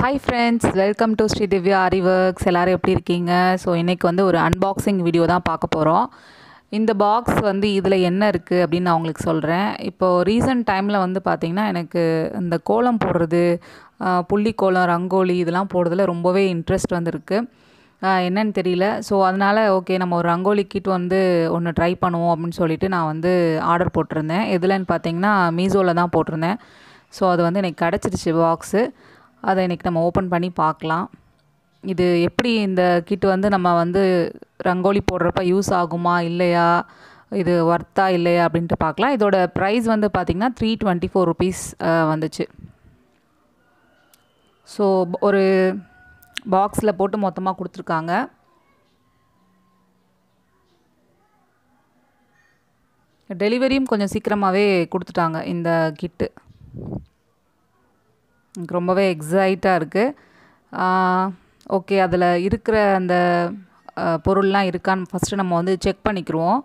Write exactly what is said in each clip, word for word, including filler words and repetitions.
Hi friends, welcome to Shri Divya Aari works. எல்லோரும் எப்படி இருக்கீங்க? ஸோ இன்றைக்கி வந்து ஒரு அன்பாக்சிங் வீடியோ தான் பார்க்க போகிறோம். இந்த பாக்ஸ் வந்து இதில் என்ன இருக்குது அப்படின்னு நான் உங்களுக்கு சொல்கிறேன். இப்போது ரீசன்ட் டைமில் வந்து பார்த்திங்கன்னா எனக்கு இந்த கோலம் போடுறது, புள்ளி கோலம், ரங்கோலி இதெல்லாம் போடுறதுல ரொம்பவே இன்ட்ரெஸ்ட் வந்துருக்கு. என்னன்னு தெரியல. ஸோ அதனால் ஓகே நம்ம ஒரு ரங்கோலி கிட் வந்து ஒன்று ட்ரை பண்ணுவோம் அப்படின்னு சொல்லிட்டு நான் வந்து ஆர்டர் போட்டிருந்தேன். எதுலன்னு பார்த்தீங்கன்னா மீஷோவில் தான் போட்டிருந்தேன். ஸோ அது வந்து எனக்கு கிடச்சிருச்சு பாக்ஸு. அதை இன்றைக்கி நம்ம ஓப்பன் பண்ணி பார்க்கலாம். இது எப்படி இந்த கிட் வந்து நம்ம வந்து ரங்கோலி போடுறப்ப யூஸ் ஆகுமா இல்லையா, இது ஒர்த்தா இல்லையா அப்படின்ட்டு பார்க்கலாம். இதோட ப்ரைஸ் வந்து பார்த்திங்கன்னா த்ரீ டுவெண்ட்டி ஃபோர் ருபீஸ் வந்துச்சு. ஸோ ஒரு பாக்ஸில் போட்டு மொத்தமாக கொடுத்துருக்காங்க. டெலிவரியும் கொஞ்சம் சீக்கிரமாகவே கொடுத்துட்டாங்க இந்த கிட்டு. எனக்கு ரொம்பவே எக்ஸைட்டாக இருக்குது. ஓகே, அதில் இருக்கிற அந்த பொருள்லாம் இருக்கான்னு ஃபஸ்ட்டு நம்ம வந்து செக் பண்ணிக்கிறோம்.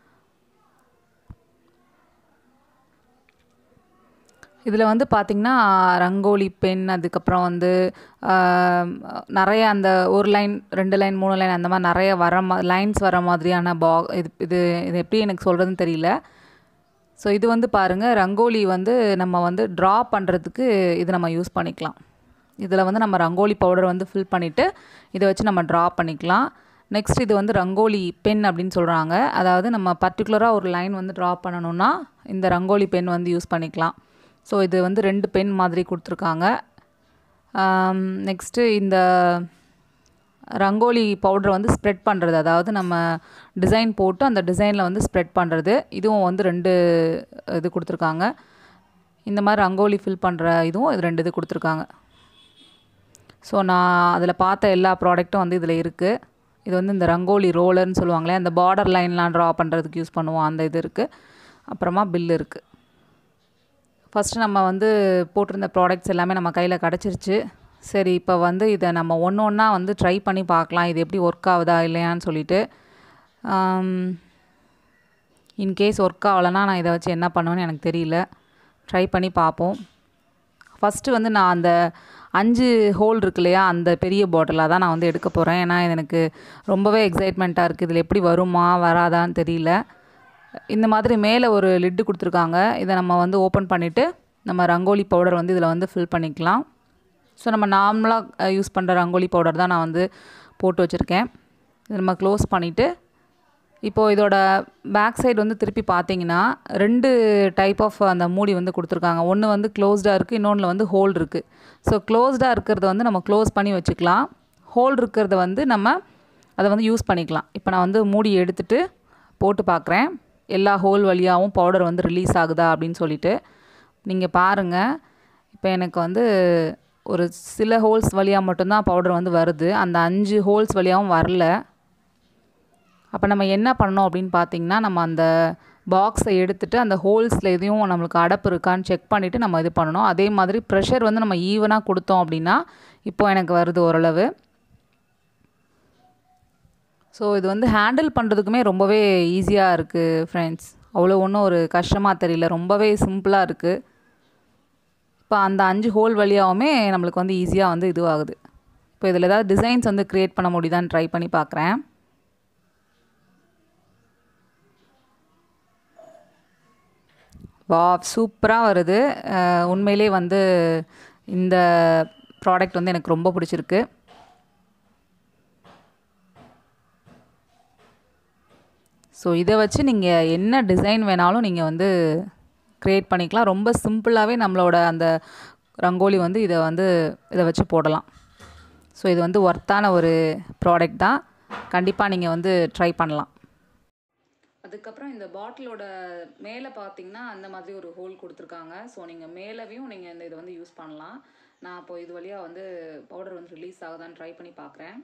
இதில் வந்து பார்த்திங்கன்னா ரங்கோலி பென், அதுக்கப்புறம் வந்து நிறைய அந்த ஒரு லைன் ரெண்டு லைன் மூணு லைன் அந்த மாதிரி நிறைய வர மா லைன்ஸ் வர மாதிரியான பா இது இது இது எப்படி எனக்கு சொல்கிறதுன்னு தெரியல. ஸோ இது வந்து பாருங்கள், ரங்கோலி வந்து நம்ம வந்து ட்ரா பண்ணுறதுக்கு இது நம்ம யூஸ் பண்ணிக்கலாம். இதில் வந்து நம்ம ரங்கோலி பவுடர் வந்து ஃபில் பண்ணிவிட்டு இதை வச்சு நம்ம ட்ரா பண்ணிக்கலாம். நெக்ஸ்ட் இது வந்து ரங்கோலி பென் அப்படின்னு சொல்கிறாங்க. அதாவது நம்ம பர்டிகுலராக ஒரு லைன் வந்து ட்ரா பண்ணணுன்னா இந்த ரங்கோலி பென் வந்து யூஸ் பண்ணிக்கலாம். ஸோ இது வந்து ரெண்டு பென் மாதிரி கொடுத்துருக்காங்க. நெக்ஸ்ட்டு இந்த ரங்கோலி பவுடரை வந்து ஸ்ப்ரெட் பண்ணுறது, அதாவது நம்ம டிசைன் போட்டு அந்த டிசைனில் வந்து ஸ்ப்ரெட் பண்ணுறது, இதுவும் வந்து ரெண்டு இது கொடுத்துருக்காங்க. இந்த மாதிரி ரங்கோலி ஃபில் பண்ணுற இதுவும் இது ரெண்டு இது கொடுத்துருக்காங்க. ஸோ நான் அதில் பார்த்த எல்லா ப்ராடக்ட்டும் வந்து இதில் இருக்குது. இது வந்து இந்த ரங்கோலி ரோலர்னு சொல்லுவாங்களே, அந்த பார்டர் லைன்லாம் ட்ரா பண்ணுறதுக்கு யூஸ் பண்ணுவோம், அந்த இது இருக்குது. அப்புறமா பில் இருக்குது. ஃபஸ்ட்டு நம்ம வந்து போட்டிருந்த ப்ராடக்ட்ஸ் எல்லாமே நம்ம கையில் கிடச்சிருச்சு. சரி, இப்போ வந்து இதை நம்ம ஒன்று ஒன்றா வந்து ட்ரை பண்ணி பார்க்கலாம், இது எப்படி ஒர்க் ஆகுதா இல்லையான்னு சொல்லிட்டு. இன்கேஸ் ஒர்க் ஆகலைன்னா நான் இதை வச்சு என்ன பண்ணுவேன்னு எனக்கு தெரியல. ட்ரை பண்ணி பார்ப்போம். ஃபஸ்ட்டு வந்து நான் அந்த அஞ்சு ஹோல் இருக்கு இல்லையா, அந்த பெரிய பாட்டிலாக தான் நான் வந்து எடுக்க போகிறேன். ஏன்னா இது எனக்கு ரொம்பவே எக்ஸைட்மெண்ட்டாக இருக்குது. இதில் எப்படி வருமா வராதான்னு தெரியல. இந்த மாதிரி மேலே ஒரு லிட்டு கொடுத்துருக்காங்க. இதை நம்ம வந்து ஓப்பன் பண்ணிவிட்டு நம்ம ரங்கோலி பவுடர் வந்து இதில் வந்து ஃபில் பண்ணிக்கலாம். ஸோ நம்ம நார்மலாக யூஸ் பண்ணுற ரங்கோலி பவுடர் தான் நான் வந்து போட்டு வச்சுருக்கேன். இதை நம்ம க்ளோஸ் பண்ணிவிட்டு இப்போது இதோட பேக் சைடு வந்து திருப்பி பார்த்தீங்கன்னா ரெண்டு டைப் ஆஃப் அந்த மூடி வந்து கொடுத்துருக்காங்க. ஒன்று வந்து க்ளோஸ்டாக இருக்குது, இன்னொன்றில் வந்து ஹோல் இருக்குது. ஸோ க்ளோஸ்டாக இருக்கிறத வந்து நம்ம க்ளோஸ் பண்ணி வச்சுக்கலாம். ஹோல் இருக்கிறத வந்து நம்ம அதை வந்து யூஸ் பண்ணிக்கலாம். இப்போ நான் வந்து மூடி எடுத்துகிட்டு போட்டு பார்க்குறேன், எல்லா ஹோல் வழியாகவும் பவுடர் வந்து ரிலீஸ் ஆகுதா அப்படின்னு சொல்லிட்டு. நீங்கள் பாருங்கள், இப்போ எனக்கு வந்து ஒரு சில ஹோல்ஸ் வழியாக மட்டும்தான் பவுடர் வந்து வருது, அந்த அஞ்சு ஹோல்ஸ் வழியாகவும் வரல. அப்போ நம்ம என்ன பண்ணணும் அப்படின்னு பார்த்தீங்கன்னா, நம்ம அந்த பாக்ஸை எடுத்துகிட்டு அந்த ஹோல்ஸில் எதையும் நம்மளுக்கு அடப்பு இருக்கான்னு செக் பண்ணிவிட்டு நம்ம இது பண்ணணும். அதே மாதிரி ப்ரெஷர் வந்து நம்ம ஈவனாக கொடுத்தோம் அப்படின்னா இப்போது எனக்கு வருது ஓரளவு. ஸோ இது வந்து ஹேண்டில் பண்ணுறதுக்குமே ரொம்பவே ஈஸியாக இருக்குது ஃப்ரெண்ட்ஸ். அவ்வளோ ஒன்றும் ஒரு கஷ்டமாக தெரியல, ரொம்பவே சிம்பிளாக இருக்குது. இப்போ அந்த அஞ்சு ஹோல் வழியாகவுமே நம்மளுக்கு வந்து ஈஸியாக வந்து இதுவாகுது. இப்போ இதில் ஏதாவது டிசைன்ஸ் வந்து க்ரியேட் பண்ண முடியுதான்னு ட்ரை பண்ணி பார்க்குறேன். வா, சூப்பராக வருது. உண்மையிலே வந்து இந்த ப்ராடக்ட் வந்து எனக்கு ரொம்ப பிடிச்சிருக்கு. ஸோ இதை வச்சு நீங்கள் என்ன டிசைன் வேணாலும் நீங்கள் வந்து க்ரியேட் பண்ணிக்கலாம். ரொம்ப சிம்பிளாகவே நம்மளோட அந்த ரங்கோலி வந்து இதை வந்து இதை வச்சு போடலாம். ஸோ இது வந்து ஒர்த்தான ஒரு ப்ராடக்ட் தான். கண்டிப்பாக நீங்கள் வந்து ட்ரை பண்ணலாம். அதுக்கப்புறம் இந்த பாட்டிலோட மேலே பார்த்தீங்கன்னா அந்த மாதிரி ஒரு ஹோல் கொடுத்துருக்காங்க. ஸோ நீங்கள் மேலேயும் நீங்கள் இந்த இதை வந்து யூஸ் பண்ணலாம். நான் இப்போ இது வழியாக வந்து பவுடர் வந்து ரிலீஸ் ஆகுதான்னு ட்ரை பண்ணி பார்க்குறேன்.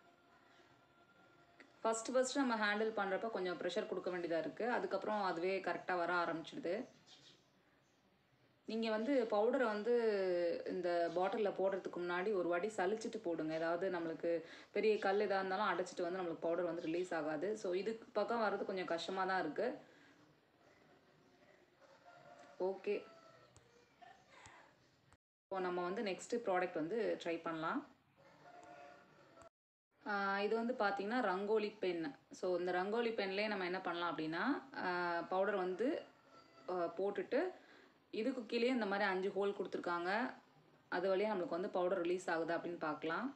ஃபஸ்ட்டு ஃபஸ்ட்டு நம்ம ஹேண்டில் பண்ணுறப்ப கொஞ்சம் ப்ரெஷர் கொடுக்க வேண்டியதாக இருக்குது. அதுக்கப்புறம் அதுவே கரெக்டாக வர ஆரம்பிச்சிடுது. நீங்கள் வந்து பவுடரை வந்து இந்த பாட்டிலில் போடுறதுக்கு முன்னாடி ஒரு வாட்டி சலிச்சிட்டு போடுங்க. ஏதாவது நம்மளுக்கு பெரிய கல் எதாக இருந்தாலும் அடைச்சிட்டு வந்து நம்மளுக்கு பவுடர் வந்து ரிலீஸ் ஆகாது. ஸோ இதுக்கு பக்கம் வர்றது கொஞ்சம் கஷ்டமாக தான் இருக்குது. ஓகே. இப்போ நம்ம வந்து நெக்ஸ்ட்டு ப்ராடக்ட் வந்து ட்ரை பண்ணலாம். இது வந்து பார்த்திங்கன்னா ரங்கோலி பென். ஸோ இந்த ரங்கோலி பென்லேயே நம்ம என்ன பண்ணலாம் அப்படின்னா, பவுடர் வந்து போட்டுட்டு இதுக்கு கீழே இந்த மாதிரி அஞ்சு ஹோல் கொடுத்துருக்காங்க. அது வழியாக நம்மளுக்கு வந்து பவுடர் ரிலீஸ் ஆகுது அப்படின்னு பார்க்கலாம்.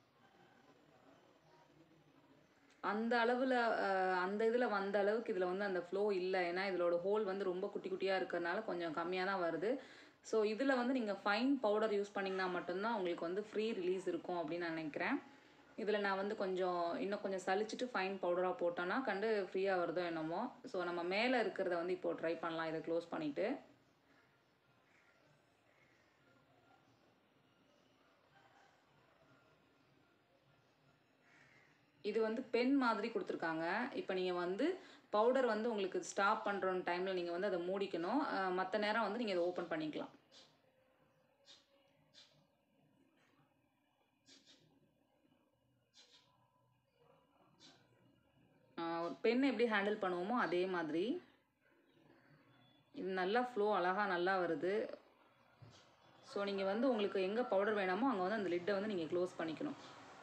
அந்த அளவில் அந்த இதில் வந்த அளவுக்கு இதில் வந்து அந்த ஃப்ளோ இல்லை. ஏன்னா இதோட ஹோல் வந்து ரொம்ப குட்டி குட்டியாக இருக்கிறதுனால கொஞ்சம் கம்மியாக தான் வருது. ஸோ இதில் வந்து நீங்கள் ஃபைன் பவுடர் யூஸ் பண்ணிங்கன்னா மட்டும்தான் உங்களுக்கு வந்து ஃப்ரீ ரிலீஸ் இருக்கும் அப்படின்னு நான் நினைக்கிறேன். இதில் நான் வந்து கொஞ்சம் இன்னும் கொஞ்சம் சலிச்சுட்டு ஃபைன் பவுடராக போட்டோன்னா கண்டு ஃப்ரீயாக வருதோ என்னமோ. ஸோ நம்ம மேலே இருக்கிறத வந்து இப்போது ட்ரை பண்ணலாம். இதை க்ளோஸ் பண்ணிவிட்டு இது வந்து பென் மாதிரி கொடுத்துருக்காங்க. இப்போ நீங்கள் வந்து பவுடர் வந்து உங்களுக்கு ஸ்டாப் பண்ணுற டைமில் நீங்கள் வந்து அதை மூடிக்கணும். மற்ற நேரம் வந்து நீங்கள் இதை ஓப்பன் பண்ணிக்கலாம். ஒரு பென் எப்படி ஹேண்டில் பண்ணுவோமோ அதே மாதிரி இது நல்லா ஃப்ளோ அழகாக நல்லா வருது. ஸோ நீங்கள் வந்து உங்களுக்கு எங்கே பவுடர் வேணாமோ அங்கே வந்து அந்த லிட்டை வந்து நீங்கள் க்ளோஸ் பண்ணிக்கணும்.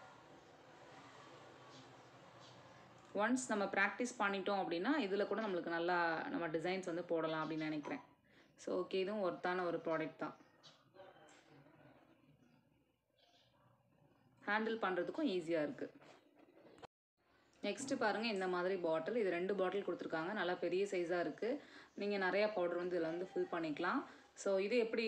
ஒன்ஸ் நம்ம ப்ராக்டிஸ் பண்ணிட்டோம் அப்படின்னா இதில் கூட நம்மளுக்கு நல்லா நம்ம டிசைன்ஸ் வந்து போடலாம் அப்படின்னு நினைக்கிறேன். ஸோ ஓகே, இதுவும் ஒர்த்தான ஒரு ப்ராடக்ட் தான். ஹேண்டில் பண்ணுறதுக்கும் ஈஸியாக இருக்குது. நெக்ஸ்ட்டு பாருங்கள், இந்த மாதிரி பாட்டில். இது ரெண்டு பாட்டில் கொடுத்துருக்காங்க. நல்லா பெரிய சைஸாக இருக்குது. நீங்கள் நிறையா பவுடர் வந்து இதில் வந்து ஃபில் பண்ணிக்கலாம். ஸோ இது எப்படி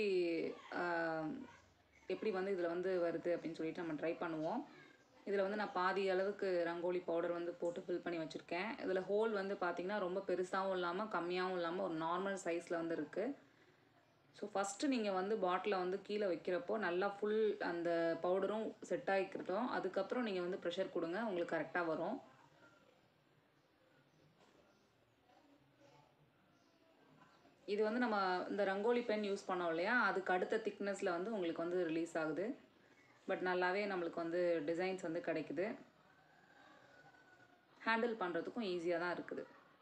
எப்படி வந்து இதில் வந்து வருது அப்படின்னு சொல்லிட்டு நம்ம ட்ரை பண்ணுவோம். இதில் வந்து நான் பாதி அளவுக்கு ரங்கோலி பவுடர் வந்து போட்டு ஃபில் பண்ணி வச்சுருக்கேன். இதில் ஹோல் வந்து பார்த்திங்கன்னா ரொம்ப பெருசாகவும் இல்லாமல் கம்மியாகவும் இல்லாமல் ஒரு நார்மல் சைஸில் வந்து இருக்குது. ஸோ ஃபஸ்ட்டு நீங்கள் வந்து பாட்டிலை வந்து கீழே வைக்கிறப்போ நல்லா ஃபுல் அந்த பவுடரும் செட் ஆகிக்கிறதும், அதுக்கப்புறம் நீங்கள் வந்து ப்ரெஷர் கொடுங்க, உங்களுக்கு கரெக்டாக வரும். இது வந்து நம்ம இந்த ரங்கோலி பென் யூஸ் பண்ணோம் இல்லையா, அதுக்கு அடுத்த திக்னஸில் வந்து உங்களுக்கு வந்து ரிலீஸ் ஆகுது. பட் நல்லாவே நம்மளுக்கு வந்து டிசைன்ஸ் வந்து கிடைக்குது. ஹேண்டில் பண்ணுறதுக்கும் ஈஸியாக தான் இருக்குது.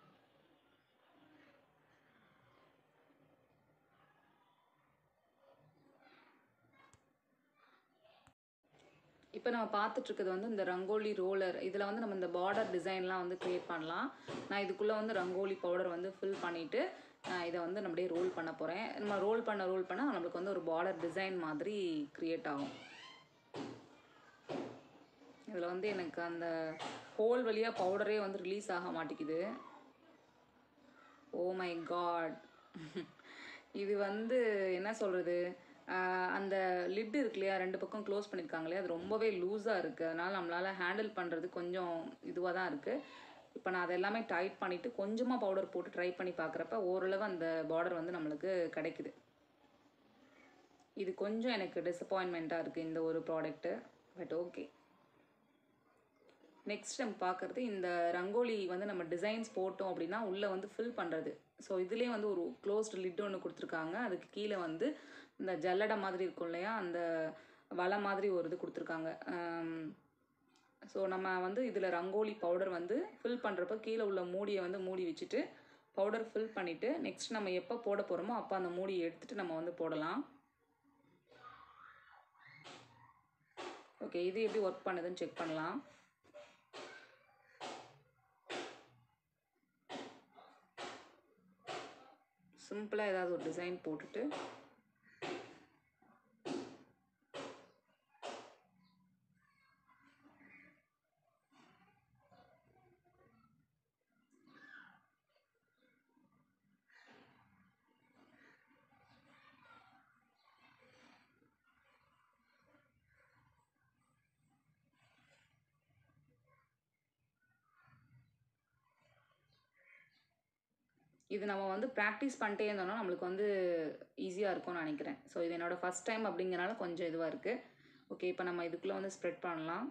இப்போ நம்ம பார்த்துட்ருக்கிறது வந்து இந்த ரங்கோலி ரோலர். இதில் வந்து நம்ம இந்த பார்டர் டிசைன்லாம் வந்து க்ரியேட் பண்ணலாம். நான் இதுக்குள்ளே வந்து ரங்கோலி பவுடர் வந்து ஃபில் பண்ணிவிட்டு இதை வந்து நம்ம அப்படியே ரோல் பண்ண போகிறேன். நம்ம ரோல் பண்ண ரோல் பண்ணால் நம்மளுக்கு வந்து ஒரு பார்டர் டிசைன் மாதிரி க்ரியேட் ஆகும். இதில் வந்து எனக்கு அந்த ஹோல் வழியாக பவுடரே வந்து ரிலீஸ் ஆக மாட்டேங்குது. Oh my God. இது வந்து என்ன சொல்கிறது, அந்த லிட்டு இருக்கு இல்லையா, ரெண்டு பக்கம் க்ளோஸ் பண்ணியிருக்காங்க இல்லையா, அது ரொம்பவே லூஸாக இருக்குது. அதனால் நம்மளால் ஹேண்டில் பண்ணுறது கொஞ்சம் இதுவாக தான் இருக்குது. இப்போ நான் அதை எல்லாமே டைட் பண்ணிவிட்டு கொஞ்சமாக பவுடர் போட்டு ட்ரை பண்ணி பார்க்குறப்ப ஓரளவு அந்த பார்டர் வந்து நம்மளுக்கு கிடைக்குது. இது கொஞ்சம் எனக்கு டிசப்பாயின்மெண்ட்டாக இருக்குது இந்த ஒரு ப்ராடக்ட்டு. But okay. நெக்ஸ்ட் நம்ம பார்க்குறது இந்த ரங்கோலி வந்து நம்ம டிசைன்ஸ் போட்டோம் அப்படின்னா உள்ளே வந்து ஃபில் பண்ணுறது. ஸோ இதுலேயே வந்து ஒரு க்ளோஸ்டு லிட் ஒன்று கொடுத்துருக்காங்க. அதுக்கு கீழே வந்து இந்த ஜல்லடை மாதிரி இருக்கும் இல்லையா, அந்த வலை மாதிரி ஒரு இது கொடுத்துருக்காங்க. ஸோ நம்ம வந்து இதில் ரங்கோலி பவுடர் வந்து ஃபில் பண்ணுறப்ப கீழே உள்ள மூடியை வந்து மூடி வச்சுட்டு பவுடர் ஃபில் பண்ணிவிட்டு நெக்ஸ்ட் நம்ம எப்போ போட போகிறோமோ அப்போ அந்த மூடியை எடுத்துகிட்டு நம்ம வந்து போடலாம். ஓகே, இது எப்படி ஒர்க் பண்ணுதுன்னு செக் பண்ணலாம். சிம்பிளாக ஏதாவது ஒரு டிசைன் போட்டுட்டு இது நம்ம வந்து ப்ராக்டிஸ் பண்ணிட்டே இருந்தோம்னா நம்மளுக்கு வந்து ஈஸியாக இருக்கும்னு நினைக்கிறேன். ஸோ இது என்னோடய ஃபஸ்ட் டைம் அப்படிங்கிறனால கொஞ்சம் இதுவாக இருக்குது. ஓகே, இப்போ நம்ம இதுக்குள்ளே வந்து ஸ்ப்ரெட் பண்ணலாம்.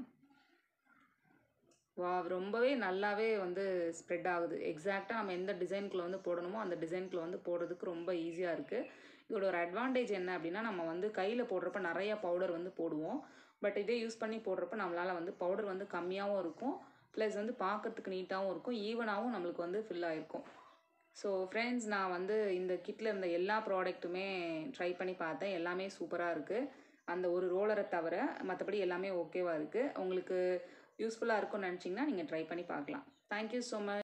வா, ரொம்பவே நல்லாவே வந்து ஸ்ப்ரெட் ஆகுது. எக்ஸாக்டாக நம்ம எந்த டிசைனுக்குள்ளே வந்து போடணுமோ அந்த டிசைனுக்குள்ளே வந்து போடுறதுக்கு ரொம்ப ஈஸியாக இருக்குது. இதோட ஒரு அட்வான்டேஜ் என்ன அப்படின்னா, நம்ம வந்து கையில் போடுறப்ப நிறையா பவுடர் வந்து போடுவோம். பட் இதே யூஸ் பண்ணி போடுறப்ப நம்மளால் வந்து பவுடர் வந்து கம்மியாகவும் இருக்கும், ப்ளஸ் வந்து பார்க்குறதுக்கு நீட்டாகவும் இருக்கும், ஈவனாகவும் நம்மளுக்கு வந்து ஃபில் ஆகிருக்கும். ஸோ ஃப்ரெண்ட்ஸ், நான் வந்து இந்த கிட்டில் இருந்த எல்லா ப்ராடக்ட்டுமே ட்ரை பண்ணி பார்த்தேன். எல்லாமே சூப்பராக இருக்குது. அந்த ஒரு ரோலரை தவிர மற்றபடி எல்லாமே ஓகேவாக இருக்குது. உங்களுக்கு யூஸ்ஃபுல்லாக இருக்கும்னு நினச்சிங்கன்னா நீங்கள் ட்ரை பண்ணி பார்க்கலாம். Thank you so much.